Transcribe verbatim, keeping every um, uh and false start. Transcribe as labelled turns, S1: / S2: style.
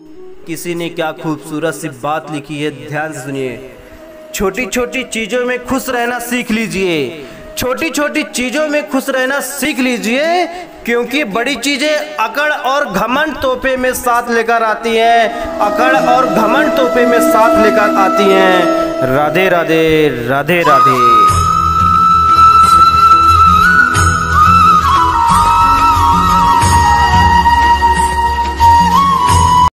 S1: किसी ने क्या खूबसूरत सी बात लिखी है, ध्यान से सुनिए। छोटी छोटी चीज़ों में खुश रहना सीख लीजिए, छोटी छोटी चीज़ों में खुश रहना सीख लीजिए, क्योंकि बड़ी चीज़ें अकड़ और घमंड तोहफे में साथ लेकर आती हैं, अकड़ और घमंड तोहफे में साथ लेकर आती हैं। राधे राधे, राधे राधे।